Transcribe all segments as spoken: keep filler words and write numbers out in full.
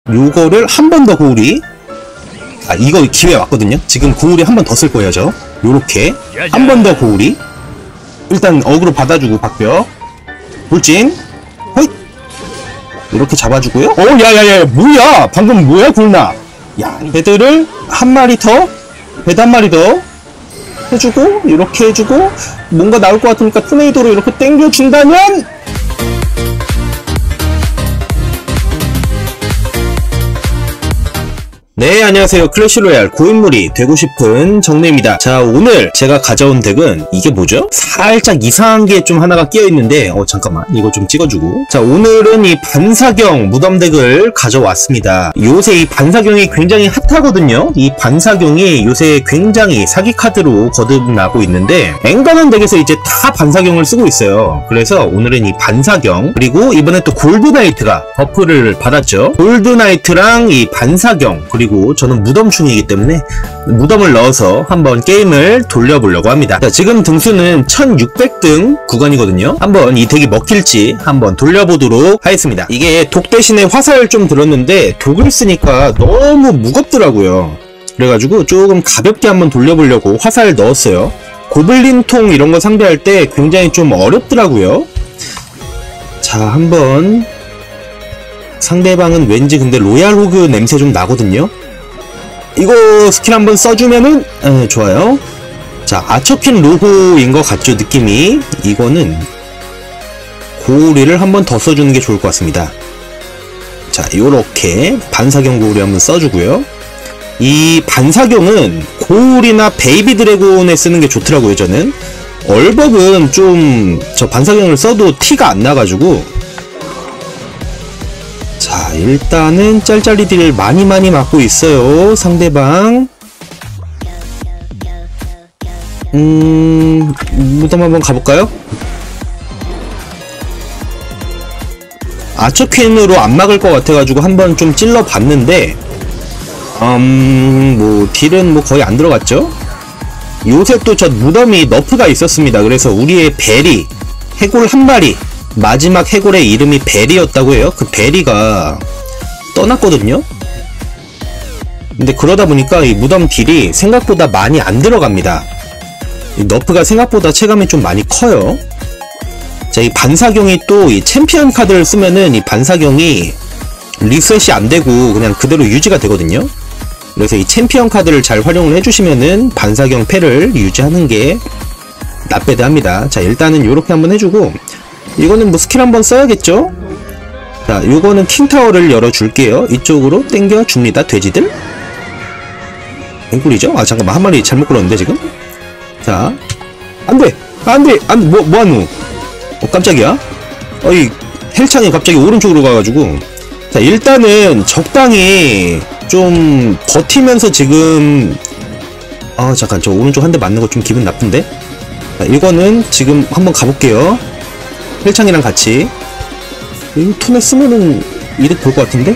요거를 한 번 더 고우리. 아, 이거 기회 왔거든요. 지금 고우리 한 번 더 쓸 거예요, 저. 요렇게 한 번 더 고우리. 일단 어그로 받아주고 박벽 돌진 호잇 이렇게 잡아주고요. 어 야야야 뭐야 방금 뭐야 굴나. 야 배드를 한 마리 더 배드 한 마리 더 해주고 이렇게 해주고 뭔가 나올 것 같으니까 토네이도로 이렇게 땡겨준다면 네, 안녕하세요. 클래시로얄 고인물이 되고 싶은 정례입니다. 자, 오늘 제가 가져온 덱은 이게 뭐죠? 살짝 이상한 게 좀 하나가 끼어있는데 어 잠깐만 이거 좀 찍어주고. 자, 오늘은 이 반사경 무덤 덱을 가져왔습니다. 요새 이 반사경이 굉장히 핫하거든요. 이 반사경이 요새 굉장히 사기 카드로 거듭나고 있는데 앵간한 덱에서 이제 다 반사경을 쓰고 있어요. 그래서 오늘은 이 반사경 그리고 이번에 또 골드나이트가 버프를 받았죠. 골드나이트랑 이 반사경 그리고 그리고 저는 무덤충이기 때문에 무덤을 넣어서 한번 게임을 돌려보려고 합니다. 자, 지금 등수는 천육백 등 구간이거든요. 한번 이 덱이 먹힐지 한번 돌려보도록 하겠습니다. 이게 독 대신에 화살 좀 들었는데 독을 쓰니까 너무 무겁더라고요. 그래가지고 조금 가볍게 한번 돌려보려고 화살 넣었어요. 고블린통 이런 거 상대할 때 굉장히 좀 어렵더라고요. 자, 한번 상대방은 왠지 근데 로얄 호그 냄새 좀 나거든요. 이거 스킬 한번 써주면은 에, 좋아요. 자, 아처킨 로고인 것 같죠 느낌이. 이거는 고우리를 한번 더 써주는 게 좋을 것 같습니다. 자, 요렇게 반사경 고우리 한번 써주고요. 이 반사경은 고우리나 베이비 드래곤에 쓰는 게 좋더라고요. 저는 얼벅은 좀 저 반사경을 써도 티가 안 나가지고. 자, 일단은 짤짤이 딜을 많이 많이 맞고 있어요 상대방. 음... 무덤 한번 가볼까요? 아처퀸으로 안 막을 것 같아가지고 한번 좀 찔러봤는데 음... 뭐 딜은 뭐 거의 안 들어갔죠? 요새 또 저 무덤이 너프가 있었습니다. 그래서 우리의 베리 해골 한 마리 마지막 해골의 이름이 베리였다고 해요. 그 베리가 떠났거든요. 근데 그러다 보니까 이 무덤 딜이 생각보다 많이 안 들어갑니다. 이 너프가 생각보다 체감이 좀 많이 커요. 자, 이 반사경이 또 이 챔피언 카드를 쓰면은 이 반사경이 리셋이 안 되고 그냥 그대로 유지가 되거든요. 그래서 이 챔피언 카드를 잘 활용을 해주시면은 반사경 패를 유지하는 게 나빼드 합니다. 자, 일단은 요렇게 한번 해주고 이거는 뭐 스킬 한번 써야겠죠? 자, 요거는 킹타워를 열어줄게요. 이쪽으로 땡겨줍니다. 돼지들. 앵꿀이죠? 아, 잠깐만. 한 마리 잘못 걸었는데, 지금? 자. 안 돼! 안 돼! 안, 뭐, 뭐하노? 어, 깜짝이야. 어이, 헬창이 갑자기 오른쪽으로 가가지고. 자, 일단은 적당히 좀 버티면서 지금. 아, 잠깐. 저 오른쪽 한 대 맞는 거 좀 기분 나쁜데? 자, 이거는 지금 한번 가볼게요. 헬창이랑 같이. 이 톤에 쓰면은 이득 볼 것 같은데?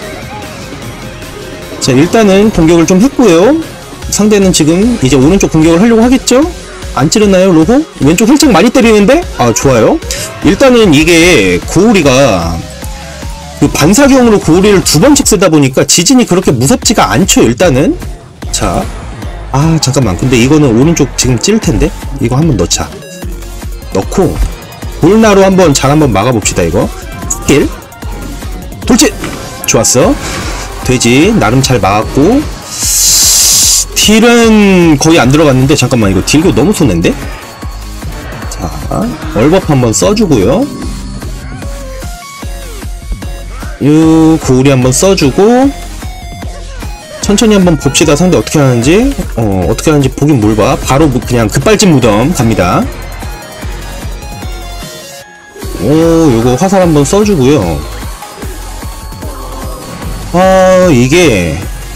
자, 일단은 공격을 좀 했고요. 상대는 지금 이제 오른쪽 공격을 하려고 하겠죠? 안 찌르나요, 로고? 왼쪽 헬창 많이 때리는데? 아, 좋아요. 일단은 이게 고우리가 그 반사경으로 고우리를 두 번씩 쓰다 보니까 지진이 그렇게 무섭지가 않죠, 일단은. 자. 아, 잠깐만. 근데 이거는 오른쪽 지금 찔 텐데? 이거 한번 넣자. 넣고. 볼나로 한번 잘 한번 막아봅시다. 이거 스킬 돌진 좋았어. 돼지 나름 잘 막았고 딜은 거의 안 들어갔는데 잠깐만 이거 딜교 너무 손해인데. 자, 얼버프 한번 써주고요. 요 고우리 한번 써주고 천천히 한번 봅시다. 상대 어떻게 하는지. 어 어떻게 하는지 보긴 뭘 봐. 바로 그냥 급발진 무덤 갑니다. 오, 요거 화살 한번 써주고요. 아, 이게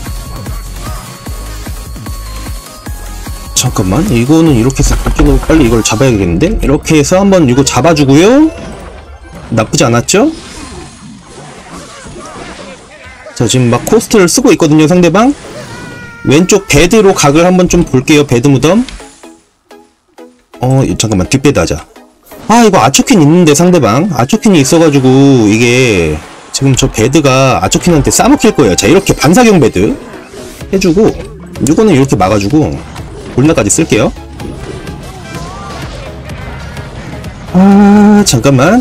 잠깐만 이거는 이렇게 싹 이쪽으로 빨리 이걸 잡아야겠는데? 이렇게 해서 한번 이거 잡아주고요. 나쁘지 않았죠? 자, 지금 막 코스트를 쓰고 있거든요 상대방. 왼쪽 배드로 각을 한번 좀 볼게요. 배드 무덤. 어, 잠깐만 뒷배드 하자. 아, 이거 아처킨 있는데 상대방 아처킨이 있어가지고 이게 지금 저 배드가 아초킨한테 싸먹힐 거예요. 자, 이렇게 반사경 배드 해주고, 이거는 이렇게 막아주고, 골나까지 쓸게요. 아, 잠깐만.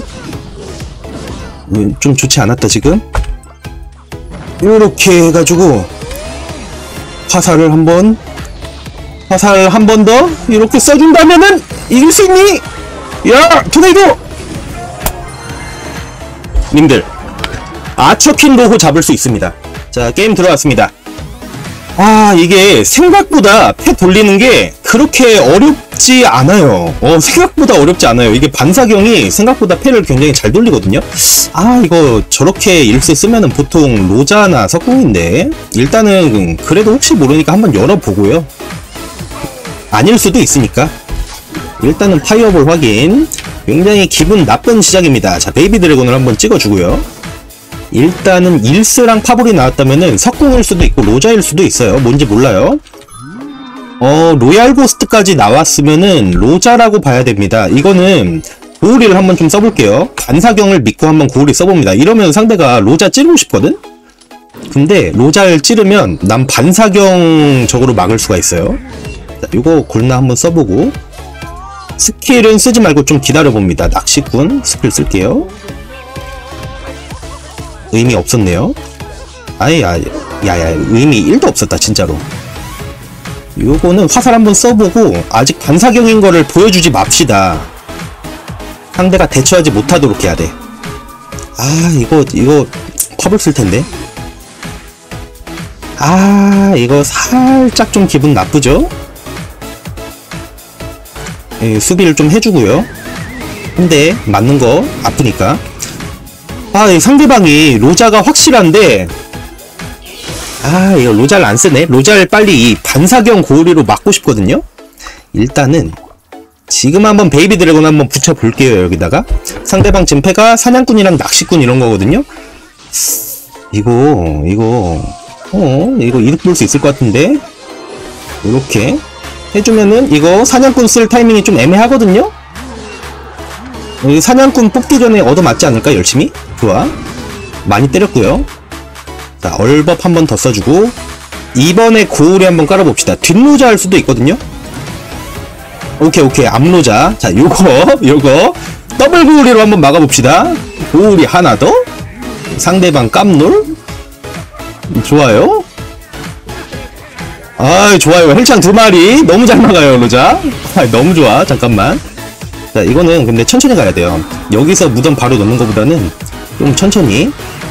좀 좋지 않았다, 지금. 이렇게 해가지고, 화살을 한 번, 화살 한 번 더, 이렇게 써준다면은, 이길 수 있니? 야! 토네이도! 님들, 아초킨 로호 잡을 수 있습니다. 자, 게임 들어왔습니다. 아, 이게 생각보다 패 돌리는 게 그렇게 어렵지 않아요. 어, 생각보다 어렵지 않아요. 이게 반사경이 생각보다 패를 굉장히 잘 돌리거든요. 아, 이거 저렇게 일세 쓰면은 보통 로자나 석궁인데, 일단은 그래도 혹시 모르니까 한번 열어보고요. 아닐 수도 있으니까. 일단은 파이어볼 확인. 굉장히 기분 나쁜 시작입니다. 자, 베이비 드래곤을 한번 찍어주고요. 일단은 일스랑 파볼이 나왔다면은 석궁일 수도 있고 로자일 수도 있어요. 뭔지 몰라요. 어, 로얄 고스트까지 나왔으면은 로자라고 봐야 됩니다. 이거는 고우리를 한번 좀 써볼게요. 반사경을 믿고 한번 고우리 써봅니다. 이러면 상대가 로자 찌르고 싶거든? 근데 로자를 찌르면 난 반사경 적으로 막을 수가 있어요. 자, 이거 골나 한번 써보고, 스킬은 쓰지 말고 좀 기다려봅니다. 낚시꾼 스킬 쓸게요. 의미 없었네요. 아이, 야, 야야, 의미 일도 없었다, 진짜로. 요거는 화살 한번 써보고, 아직 반사경인 거를 보여주지 맙시다. 상대가 대처하지 못하도록 해야 돼. 아, 이거, 이거, 팝을 쓸 텐데. 아, 이거 살짝 좀 기분 나쁘죠? 예, 수비를 좀 해주고요. 근데 맞는 거 아프니까. 아, 이 상대방이 로자가 확실한데, 아, 이거 로자를 안 쓰네. 로자를 빨리 이 반사경 고우리로 막고 싶거든요. 일단은 지금 한번 베이비 드래곤 한번 붙여볼게요. 여기다가 상대방 지금 패가 사냥꾼이랑 낚시꾼 이런 거거든요. 이거 이거 어 이거 이득 볼 수 있을 것 같은데, 이렇게 해주면은 이거 사냥꾼 쓸 타이밍이 좀 애매하거든요. 사냥꾼 뽑기 전에 얻어맞지 않을까? 열심히? 좋아. 많이 때렸고요. 자, 얼법 한 번 더 써주고, 이번에 고우리 한번 깔아봅시다. 뒷로자 할 수도 있거든요. 오케이 오케이, 앞로자. 자, 요거 요거 더블 고우리로 한번 막아봅시다. 고우리 하나 더, 상대방 깜놀. 좋아요. 아, 좋아요. 헬창 두 마리 너무 잘 막아요, 로자. 아, 너무 좋아. 잠깐만. 자, 이거는 근데 천천히 가야 돼요. 여기서 무덤 바로 넣는 것보다는 좀 천천히.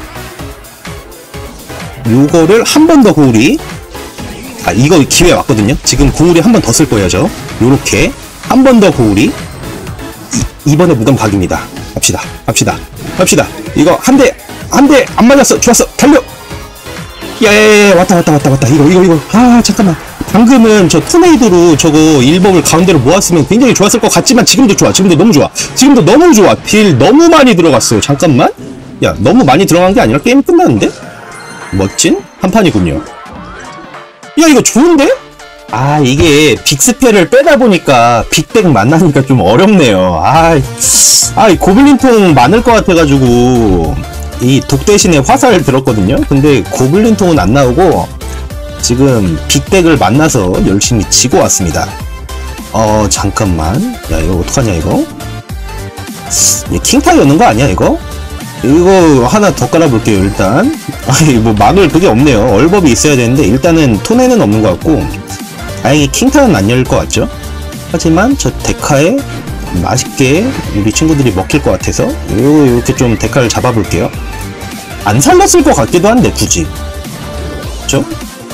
요거를 한 번 더 고우리. 아, 이거 기회 왔거든요. 지금 고우리 한 번 더 쓸 거예요, 저. 요렇게 한 번 더 고우리. 이, 이번에 무덤 각입니다. 갑시다. 갑시다. 갑시다. 이거 한 대, 한 대 안 맞았어. 좋았어. 달려. 야야야, 왔다 왔다 왔다 왔다. 이거 이거 이거. 아, 잠깐만. 방금은 저 토네이도로 저거 일법을 가운데로 모았으면 굉장히 좋았을 것 같지만, 지금도 좋아. 지금도 너무 좋아. 지금도 너무 좋아. 딜 너무 많이 들어갔어요. 잠깐만. 야, 너무 많이 들어간 게 아니라 게임 끝났는데? 멋진 한 판이군요. 야, 이거 좋은데? 아, 이게 빅스펠을 빼다 보니까 빅백 만나니까 좀 어렵네요. 아, 아, 고블린통 많을 것 같아가지고 이 독 대신에 화살을 들었거든요. 근데 고블린통은 안 나오고 지금 빅덱을 만나서 열심히 지고 왔습니다. 어, 잠깐만. 야, 이거 어떡하냐, 이거? 얘 킹파이 여는 거 아니야, 이거? 이거 하나 더 깔아볼게요, 일단. 아니, 뭐, 막을 그게 없네요. 얼법이 있어야 되는데, 일단은 토네는 없는 것 같고, 다행히 킹타는 안 열릴 것 같죠? 하지만, 저 데카에 맛있게 우리 친구들이 먹힐 것 같아서, 요, 이렇게 좀 데카를 잡아볼게요. 안 살렸을 것 같기도 한데, 굳이. 그쵸?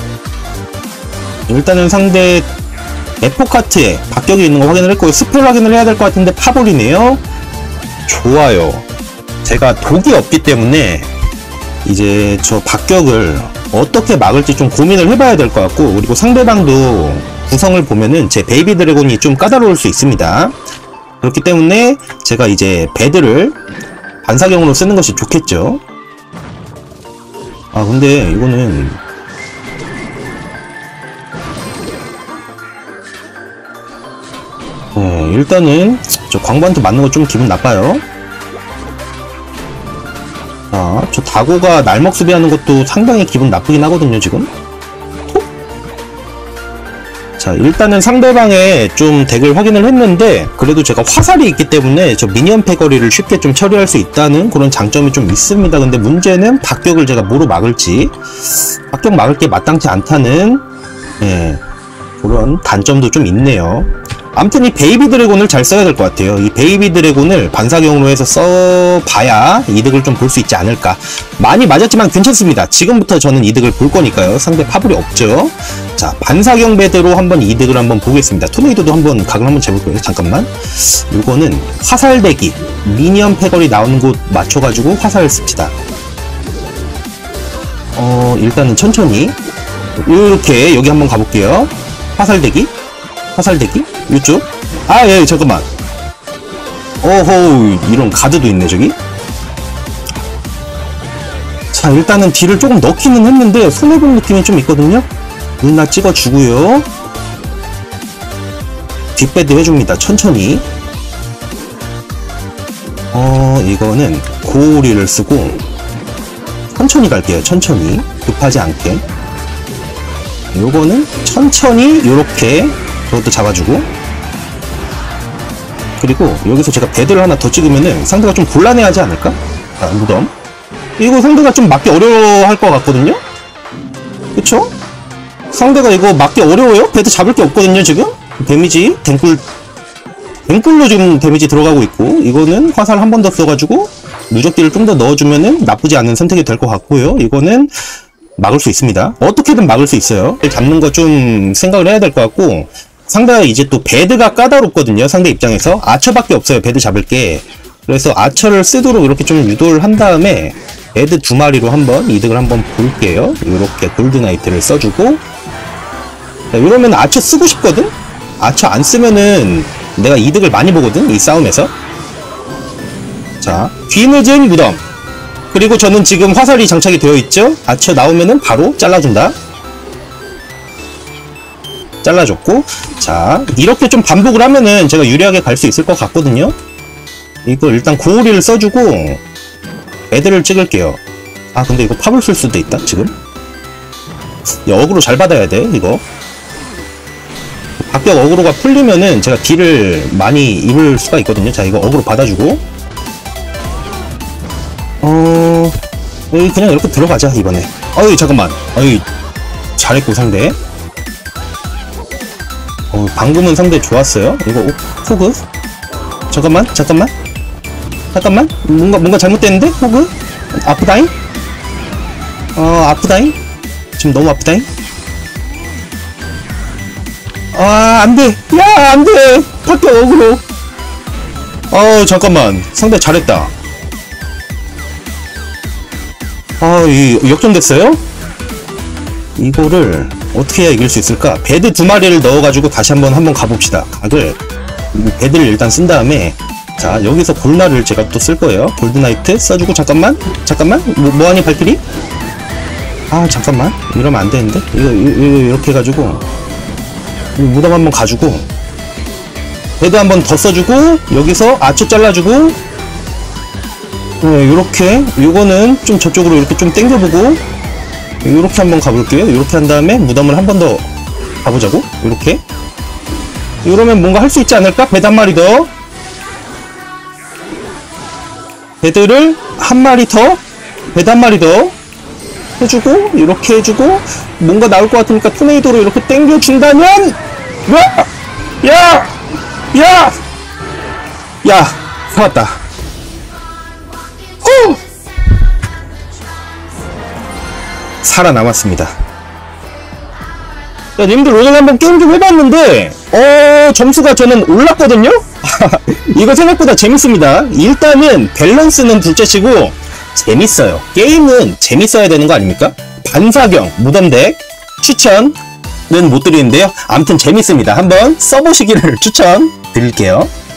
일단은 상대 에포카트에 박격이 있는 거 확인을 했고, 스펠 확인을 해야 될 것 같은데 파볼이네요. 좋아요. 제가 독이 없기 때문에 이제 저 박격을 어떻게 막을지 좀 고민을 해봐야 될 것 같고, 그리고 상대방도 구성을 보면은 제 베이비 드래곤이 좀 까다로울 수 있습니다. 그렇기 때문에 제가 이제 배드를 반사경으로 쓰는 것이 좋겠죠. 아, 근데 이거는 네, 일단은 저 광부한테 맞는 거 좀 기분 나빠요. 자, 저 다고가 날먹 수비하는 것도 상당히 기분 나쁘긴 하거든요, 지금. 자, 일단은 상대방의 좀 덱을 확인을 했는데 그래도 제가 화살이 있기 때문에 저 미니언 패거리를 쉽게 좀 처리할 수 있다는 그런 장점이 좀 있습니다. 근데 문제는 박격을 제가 뭐로 막을지, 박격 막을 게 마땅치 않다는 예, 그런 단점도 좀 있네요. 아무튼 이 베이비 드래곤을 잘 써야 될 것 같아요. 이 베이비 드래곤을 반사경으로 해서 써봐야 이득을 좀 볼 수 있지 않을까. 많이 맞았지만 괜찮습니다. 지금부터 저는 이득을 볼 거니까요. 상대 파블이 없죠. 자, 반사경 배드로 한번 이득을 한번 보겠습니다. 토네이도도 한번 각을 한번 재볼게요. 잠깐만. 이거는 화살대기, 미니언 패거리 나오는 곳 맞춰가지고 화살을 씁시다. 어, 일단은 천천히 이렇게 여기 한번 가볼게요. 화살대기, 화살대기, 이쪽. 아, 예, 잠깐만. 오호, 이런 가드도 있네, 저기. 자, 일단은 딜을 조금 넣기는 했는데 손해본 느낌이 좀 있거든요. 눈나 찍어주고요. 뒷배드 해줍니다. 천천히. 어, 이거는 고리를 쓰고 천천히 갈게요. 천천히. 급하지 않게. 요거는 천천히 요렇게 저것도 잡아주고, 그리고 여기서 제가 배드를 하나 더 찍으면은 상대가 좀 곤란해하지 않을까? 자, 무덤. 이거 상대가 좀 막기 어려워할 것 같거든요? 그쵸? 상대가 이거 막기 어려워요? 배드 잡을 게 없거든요, 지금? 데미지, 댕꿀, 댕꿀로 지금 데미지 들어가고 있고, 이거는 화살 한 번 더 써가지고, 무적기를 좀 더 넣어주면은 나쁘지 않은 선택이 될 것 같고요. 이거는 막을 수 있습니다. 어떻게든 막을 수 있어요. 잡는 거 좀 생각을 해야 될 것 같고, 상대가 이제 또 배드가 까다롭거든요. 상대 입장에서 아처밖에 없어요. 배드 잡을 게. 그래서 아처를 쓰도록 이렇게 좀 유도를 한 다음에 배드 두 마리로 한번 이득을 한번 볼게요. 이렇게 골드나이트를 써주고, 자, 이러면 아처 쓰고 싶거든? 아처 안 쓰면은 내가 이득을 많이 보거든, 이 싸움에서. 자, 뒤늦은 무덤. 그리고 저는 지금 화살이 장착이 되어 있죠? 아처 나오면은 바로 잘라준다. 잘라줬고, 자, 이렇게 좀 반복을 하면은 제가 유리하게 갈 수 있을 것 같거든요? 이거 일단 고오리를 써주고, 애들을 찍을게요. 아, 근데 이거 팝을 쓸 수도 있다, 지금? 야, 어그로 잘 받아야 돼, 이거. 박격 어그로가 풀리면은 제가 딜을 많이 입을 수가 있거든요. 자, 이거 어그로 받아주고. 어, 여기 그냥 이렇게 들어가자, 이번에. 어이, 잠깐만. 어이, 잘했고, 상대. 어, 방금은 상대 좋았어요. 이거, 호그? 잠깐만, 잠깐만. 잠깐만. 뭔가, 뭔가 잘못됐는데? 호그? 아프다잉? 어, 아프다잉? 지금 너무 아프다잉? 아, 안 돼! 야, 안 돼! 박격 어그로! 어, 잠깐만. 상대 잘했다. 아, 이, 역전됐어요? 이거를 어떻게 해야 이길 수 있을까? 배드 두 마리를 넣어가지고 다시 한번 한번 가봅시다. 각을. 배드를 일단 쓴 다음에, 자, 여기서 골나를 제가 또 쓸 거예요. 골드나이트 써주고, 잠깐만. 잠깐만. 뭐, 뭐하니, 발길이? 아, 잠깐만. 이러면 안 되는데? 이거, 이거, 이렇게 해가지고, 무덤 한번 가주고, 배드 한번 더 써주고, 여기서 아초 잘라주고, 네, 요렇게, 요거는 좀 저쪽으로 이렇게 좀 당겨보고, 요렇게 한번 가볼게요. 요렇게 한 다음에 무덤을 한 번 더 가보자고. 요렇게. 이러면 뭔가 할 수 있지 않을까? 배드 한 마리 더. 배드를 한 마리 더. 배드 한 마리 더. 해주고, 이렇게 해주고, 뭔가 나올 것 같으니까 토네이도로 이렇게 당겨준다면, 야! 야! 야! 야! 살았다. 후! 살아남았습니다. 자, 님들 오늘 한번 게임 좀 해봤는데, 어, 점수가 저는 올랐거든요? 이거 생각보다 재밌습니다. 일단은 밸런스는 둘째치고, 재밌어요. 게임은 재밌어야 되는 거 아닙니까? 반사경, 무덤덱, 추천은 못 드리는데요. 아무튼 재밌습니다. 한번 써보시기를 추천드릴게요.